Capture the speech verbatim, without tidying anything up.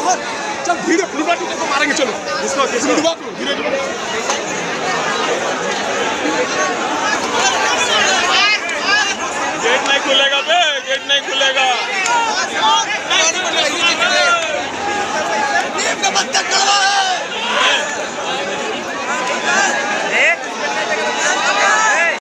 चल धीरे लुटा टूटे को मारेंगे। चलो इसको डुबा करो धीरे धीरे। गेट नहीं खुलेगा बे, गेट नहीं खुलेगा।